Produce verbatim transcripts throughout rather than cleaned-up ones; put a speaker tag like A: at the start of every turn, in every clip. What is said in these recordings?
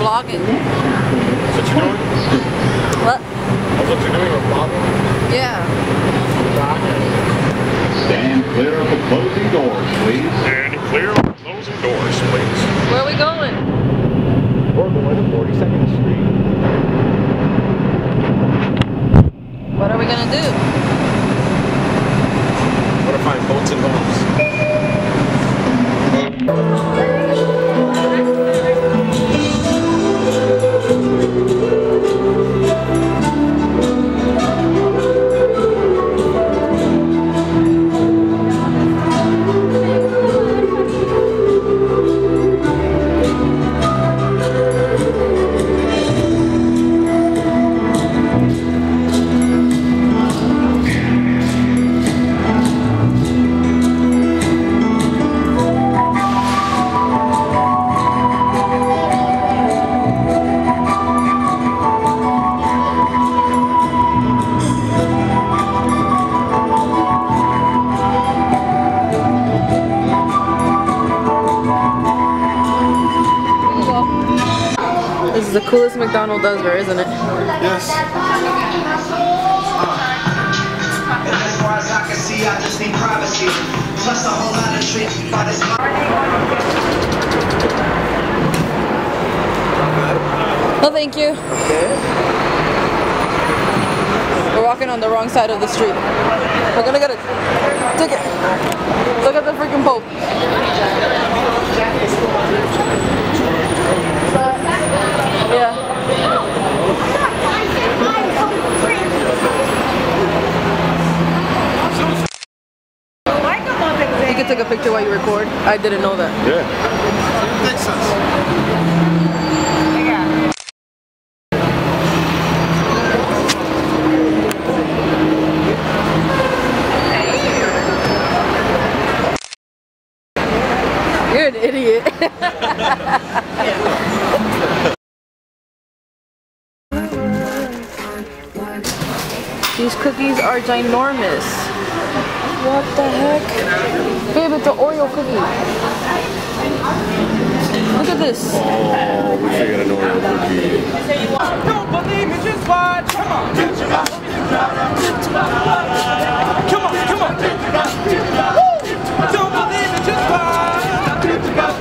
A: vlogging.
B: That's what you're doing?
A: What?
B: That's what you're doing, you're vlogging?
A: Yeah.
C: Stand clear of the closing doors, please.
B: Stand clear of the closing doors, please.
A: Where are we going?
B: We're going to forty-second Street.
A: What are we gonna do?
B: We're gonna find boats and homes.
A: This is the coolest McDonald's ever, isn't it?
B: Yes.
A: No, thank you. We're walking on the wrong side of the street. We're gonna get a ticket. Look at the freaking Pope. Yeah. You can take a picture while you record. I didn't know that.
B: Yeah. Texas.
A: You're an idiot. These cookies are ginormous. What the heck? Babe, it's an Oreo cookie. Look at this.
B: Oh, we figured an Oreo cookie.
D: Don't believe me, just watch. Come on. Come on, come on. Woo! Don't believe me, just watch. Don't believe me, just watch.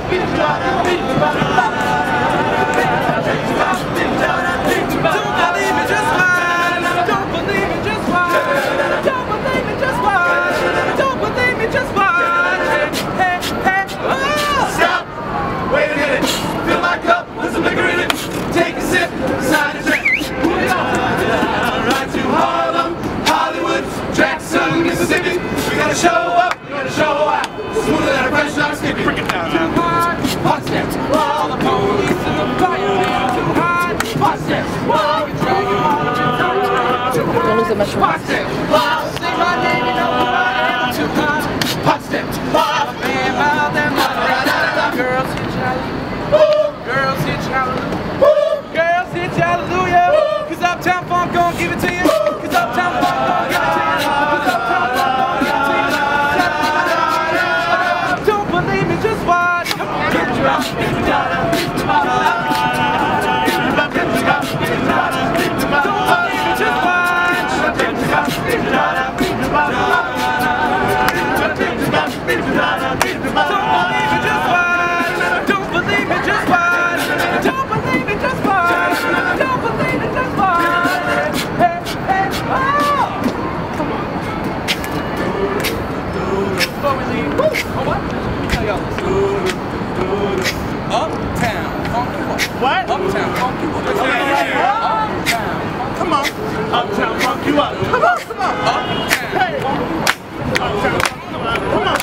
D: Don't believe me, just watch. Don't believe me, just watch. Don't believe me, just watch. Hey, hey, oh! Stop. Wait a minute. Fill my cup with some liquor in it. Take a sip. Sign a check. Right to Harlem, Hollywood, Jackson, Mississippi. We gotta show up. We gotta show out. Smoother than a fresh dog skipping. Break it down. Too hard. Hot steps. All the police and the firemen. Too hard. Hot steps. While we drag you all around. Too hard.
A: Don't lose the mushroom.
D: Hot steps. While say my name, you know who I am. Too hard. Hot steps. While man, while them girls hit hallelujah. Girls hit hallelujah. Girls hit hallelujah. Cause Uptown Funk gon' give it to you. Cause Uptown Funk gon' give it to you. Cause Uptown Funk gon' give it to you. Don't believe me, just watch. Come on, get you out. Don't believe me, just watch. Don't believe me, just watch. Don't believe me, just watch. Don't believe me, just watch. Hey, hey, oh! Come on. Before we leave, woo! Oh, what? Let me tell y'all this. Uptown Funky What? What? Uptown Funky What? Uptown. Come on. Uptown Funky What? Come on, come on. Uptown. Hey. Uptown. Come on. Come on.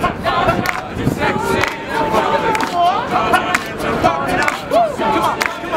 D: Come on, come on.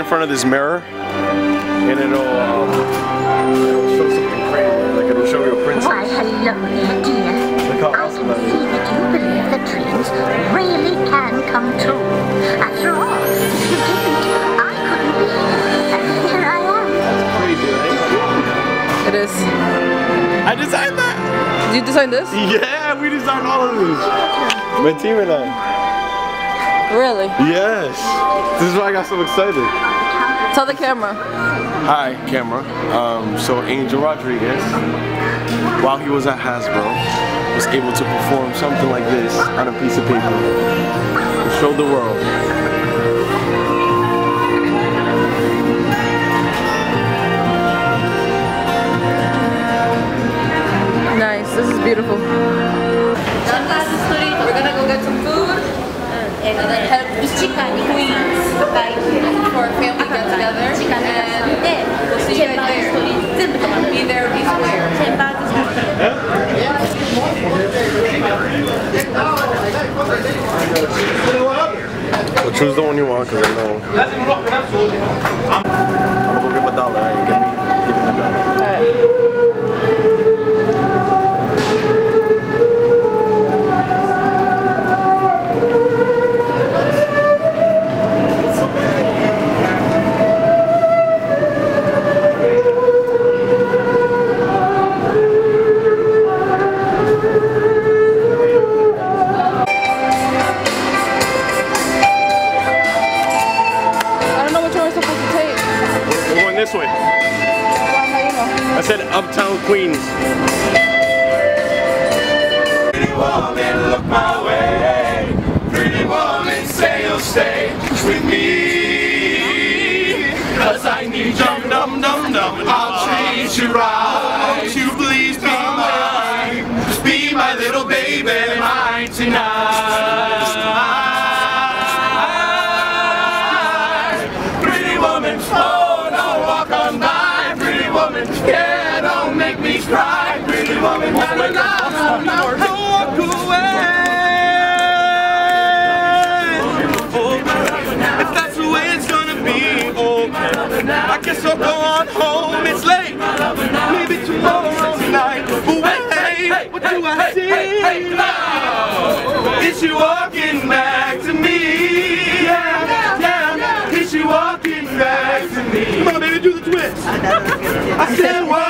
B: front of this mirror, and it'll, um, it'll show something crazy. Like it'll show you a princess.
E: Why, hello, dear.
B: Look how
E: I
B: awesome
E: can
B: that
E: see
B: is.
E: that you believe that dreams really can come true. After all, if you didn't, I couldn't be here. And here I am.
B: Crazy, right?
A: It is.
B: I designed that.
A: Did you design this?
B: Yeah, we designed all of this. My team and I.
A: Really?
B: Yes. This is why I got so excited.
A: Tell the camera.
B: Hi, camera. Um, so Angel Rodriguez, while he was at Hasbro, was able to perform something like this on a piece of paper to show the world.
A: Nice. This is beautiful.
F: Done classes today. We're gonna go get some food and then head to Queens for a family get together. And we'll see you guys there. Be there, be square.
B: So choose the one you want, because I know. I'm gonna go get my dollar. I ain't give me, give me my dollar.
A: Alright.
B: This way. I said Uptown Queens.
D: Pretty woman, look my way. Pretty woman, say you'll stay with me. Cause I need dum dum dum dum. I'll treat you right. Won't you please be mine? Be my little baby, mine tonight. Pretty woman, oh. Yeah, don't make me cry, pretty woman. Na, na, na, na, don't walk away. Oh, if that's the way it's gonna be, oh, I guess I'll go on home. It's late, maybe tomorrow night. But wait, what do I see? Is she walking back to me? Yeah, yeah, is she walking back to me? Come on, baby, do the twist. I said, what?